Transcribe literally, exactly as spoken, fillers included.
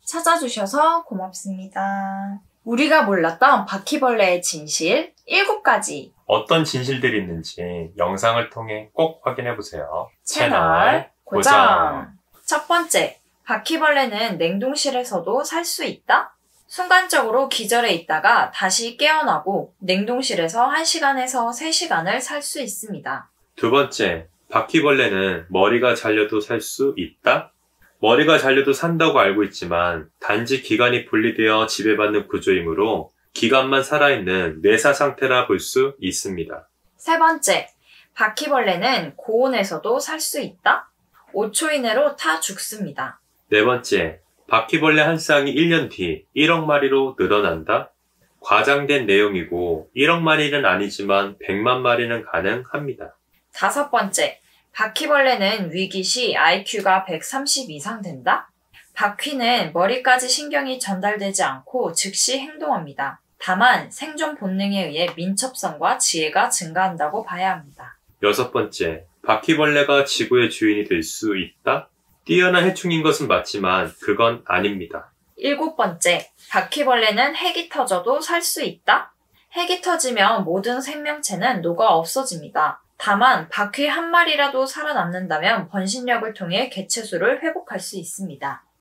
찾아주셔서 고맙습니다. 우리가 몰랐던 바퀴벌레의 진실 일곱 가지. 어떤 진실들이 있는지 영상을 통해 꼭 확인해보세요. 채널 고정. 첫 번째, 바퀴벌레는 냉동실에서도 살 수 있다? 순간적으로 기절해 있다가 다시 깨어나고 냉동실에서 한 시간에서 세 시간을 살 수 있습니다. 두 번째, 바퀴벌레는 머리가 잘려도 살 수 있다? 머리가 잘려도 산다고 알고 있지만 단지 기관이 분리되어 지배받는 구조이므로 기관만 살아있는 뇌사 상태라 볼 수 있습니다. 세 번째, 바퀴벌레는 고온에서도 살 수 있다? 오 초 이내로 타 죽습니다. 네 번째, 바퀴벌레 한 쌍이 일 년 뒤 일억 마리로 늘어난다? 과장된 내용이고 일억 마리는 아니지만 백만 마리는 가능합니다. 다섯 번째, 바퀴벌레는 위기 시 아이큐가 백삼십 이상 된다? 바퀴는 머리까지 신경이 전달되지 않고 즉시 행동합니다. 다만 생존 본능에 의해 민첩성과 지혜가 증가한다고 봐야 합니다. 여섯 번째, 바퀴벌레가 지구의 주인이 될 수 있다? 뛰어난 해충인 것은 맞지만 그건 아닙니다. 일곱 번째, 바퀴벌레는 핵이 터져도 살 수 있다? 핵이 터지면 모든 생명체는 녹아 없어집니다. 다만 바퀴 한 마리라도 살아남는다면 번식력을 통해 개체수를 회복할 수 있습니다.